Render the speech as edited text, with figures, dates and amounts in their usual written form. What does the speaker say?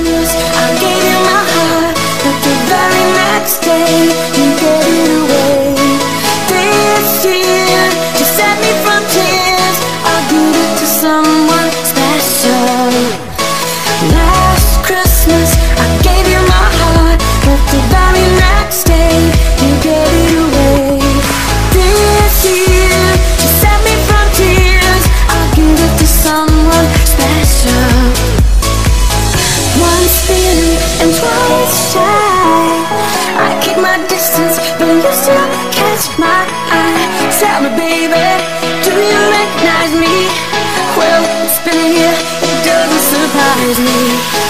Christmas, I gave you my heart, but the very next day you gave it away. This year, to set me from tears, I'll give it to someone special. Last Christmas, I gave you my heart, but the very next day you gave it away. This year, to set me from tears, I'll give it to someone special. Once bitten and twice shy, I keep my distance, but you still catch my eye. Tell me, baby, do you recognize me? Well, it's been a year, it doesn't surprise me.